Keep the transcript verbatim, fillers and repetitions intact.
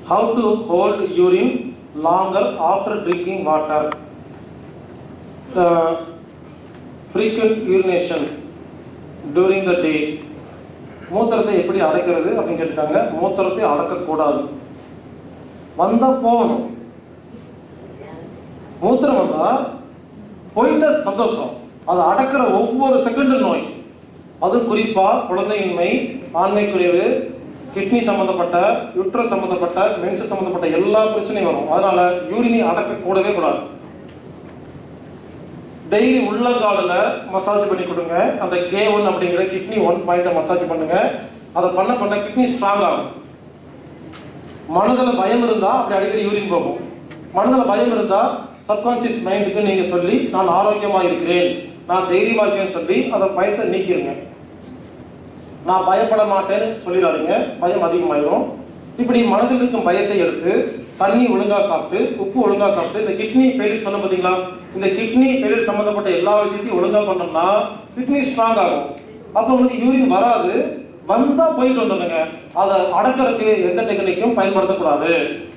How to hold urine longer after drinking water? The frequent urination during the day. மூத்திரத்தை எப்படி அடக்கிறது அப்படின்னு கேட்டாங்க. மூத்திரத்தை அடக்கக்கூடாது, வந்தா போகணும். மூத்திரம் வந்தா போயிட்ட சந்தோஷம், அதை அடக்கிற ஒவ்வொரு செகண்டும் நோய். அது குறிப்பா குழந்தையின்மை, ஆண்மை குறைவு, கிட்னி சம்பந்தப்பட்ட, யூட்ரஸ் சம்பந்தப்பட்ட, மென்ஸ் சம்பந்தப்பட்ட எல்லா பிரச்சனையும் வரும். அதனால யூரினை அடக்க கூடவே கூடாது. டெய்லி உள்ளங்காலில் மசாஜ் பண்ணி கொடுங்க. அந்த கே ஒன் அப்படிங்கிற கிட்னி ஒன் பாயிண்ட்டை மசாஜ் பண்ணுங்க. அதை பண்ண பண்ண கிட்னி ஸ்ட்ராங் ஆகும். மனதில் பயம் இருந்தால் அப்படி அடிக்கடி யூரின் போகும். மனதில் பயம் இருந்தால் சப்கான்சியஸ் மைண்டுக்கு நீங்கள் சொல்லி நான் ஆரோக்கியமாக இருக்கிறேன், நான் தைரியமாக இருக்கேன்னு சொல்லி அதை பயத்தை நீக்கிடுங்க. நான் பயப்பட மாட்டேன்னு சொல்லிடாதீங்க, பயம் அதிகமாயிடும். இப்படி மனதில் இருக்கும் பயத்தை எடுத்து தண்ணி ஒழுங்காக சாப்பிட்டு, உப்பு ஒழுங்காக சாப்பிட்டு, இந்த கிட்னி ஃபெயிலியர் சொன்ன பார்த்தீங்களா, இந்த கிட்னி ஃபெயிலியர் சம்மந்தப்பட்ட எல்லா விஷயத்தையும் ஒழுங்காக பண்ணோம்னா கிட்னி ஸ்ட்ராங் ஆகும். அப்போ உங்களுக்கு யூரின் வராது. வந்தால் போயிட்டு வந்துடுங்க. அதை அடக்கிறதுக்கு எந்த டெக்னிக்கும் பயன்படுத்தக்கூடாது.